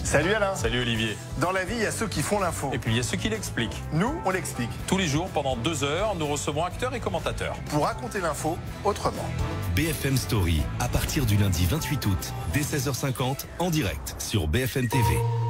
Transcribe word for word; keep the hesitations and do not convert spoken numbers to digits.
Salut Alain. Salut Olivier. Dans la vie, il y a ceux qui font l'info. Et puis il y a ceux qui l'expliquent. Nous, on l'explique. Tous les jours, pendant deux heures, nous recevons acteurs et commentateurs. Pour raconter l'info autrement. B F M Story, à partir du lundi vingt-huit août, dès seize heures cinquante, en direct sur B F M T V.